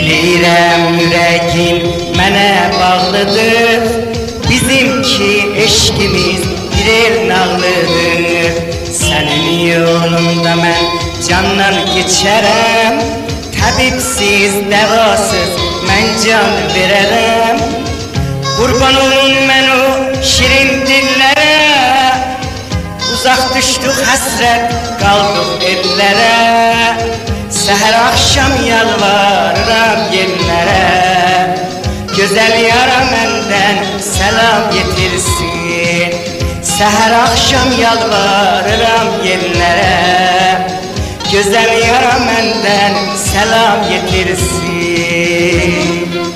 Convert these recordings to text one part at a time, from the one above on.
Bilirəm ürəyin mənə bağlıdır, bizimki eşkimiz bir el nağlıdır. Sənin yolunda mən candan keçərəm, təbibsiz, dəvasız mən can verərəm. Qurban olun mən o şirin dillərə, uzaq düşdük həsrət qaldıq ellərə. Səhər axşam yalvarıram yerlərə, gözəl yara məndən səlam yetirsin. Səhər axşam yalvarıram yerlərə, gözəl yara məndən səlam yetirsin.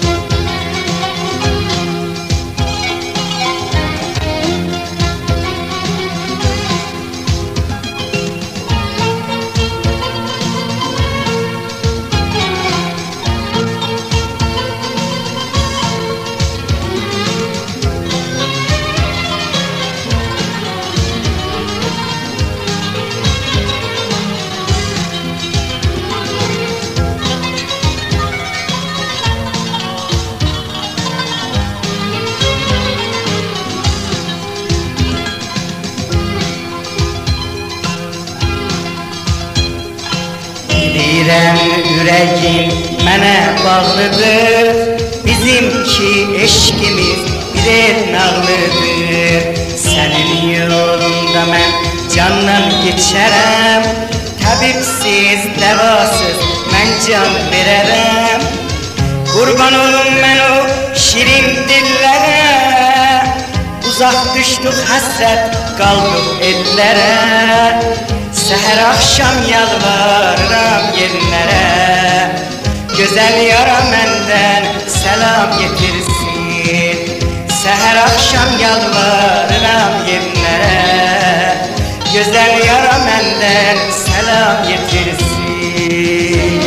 Bilirəm ürəyin mənə bağlıdır, bizimki eşkimiz bir el nağlıdır. Sənin yolunda mən candan keçərəm, təbibsiz, dəvasız mən can verərəm. Qurban olun mən o şirin dillərə, uzaq düşdük həsrət qaldıq ellərə. Səhər axşam yalvarıram yerlərə, gözəl yara məndən səlam yetirsin. Səhər axşam yalvarıram yerlərə, gözəl yara məndən səlam yetirsin.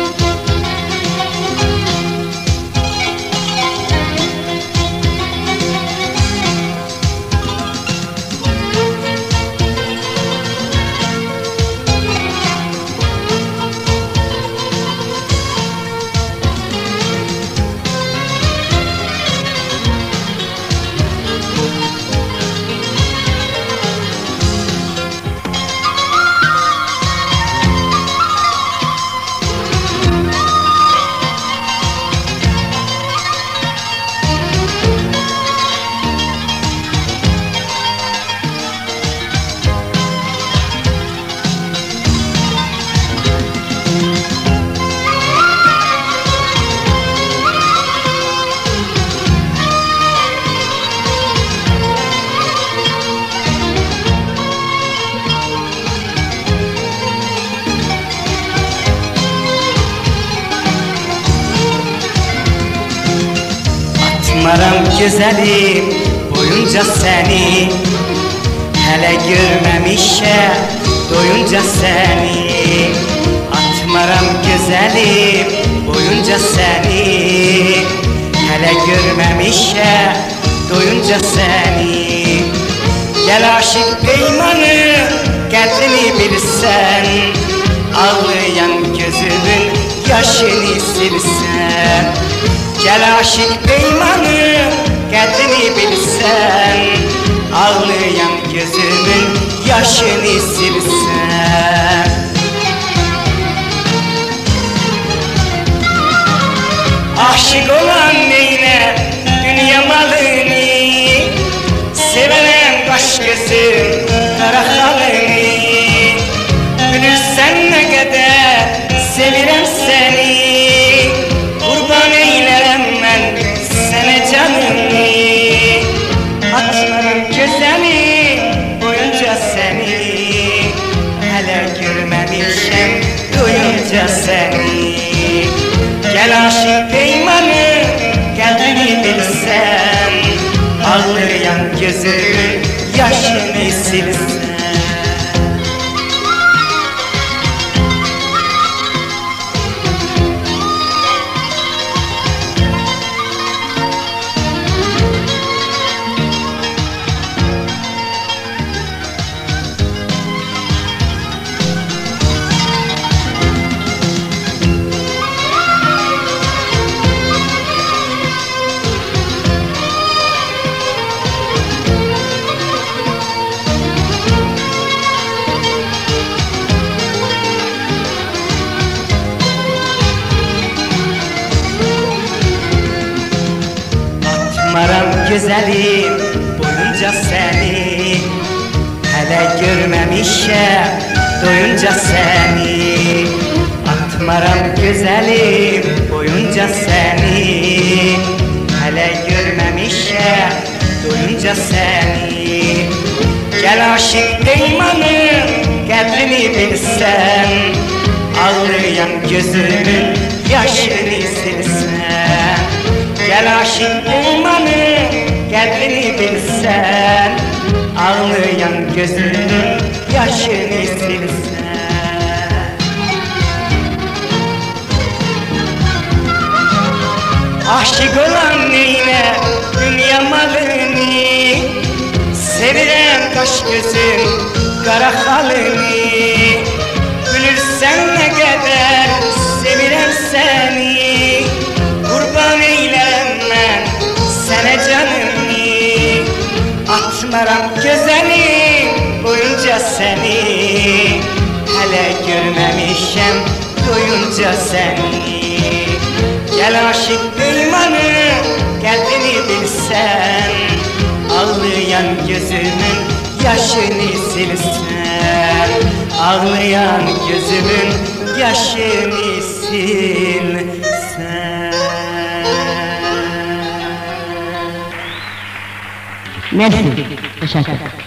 Atmaram gözəlim boyunca səni, hələ görməmişəm doyunca səni. Atmaram gözəlim boyunca səni, hələ görməmişəm doyunca səni. Gəl aşıq peymanı qədrini bilsən, ağlayan gözümün yaşını silsən. Gəl aşıq peymanı qədrini bilsən, ağlayan gözümün yaşını silsən. Aşıq olan neylər dünya malını, sevənəm qaş gözüm qara xalını. Bilirsən nə qədər sevirəm səni, qurban eylərəm mən sənə canımı. Atmaram gözəlim boyunca səni, hələ görməmişəm doyunca səni. Gəl aşıq peymanı qədrini bilsən, ağlayan gözümün yaşını silsən. Atmaram güzelim boyunca seni, hele görmemişim doyunca seni. Atmaram güzelim boyunca seni, hele görmemişim doyunca seni. Gel aşık deymanın qədrini bilsen, ağlayan gözümün yaşını silsen. Gel aşık deymanın qədrini bilsen, ağlayan gözümün yaşını silsen. Aşık olan neyler dünya malını, sevirem kaş gözüm kara halını. Bilirsen ne kadar sevirem seni, kurban eylem ben sana canımı. Atmaram güzelim boyunca seni, hele görmemişim doyunca seni. Gel aşık deymanın qədrini bilsen, ağlayan gözümün yaşını silsen. Ağlayan gözümün yaşını silsen. Merci, teşekkür.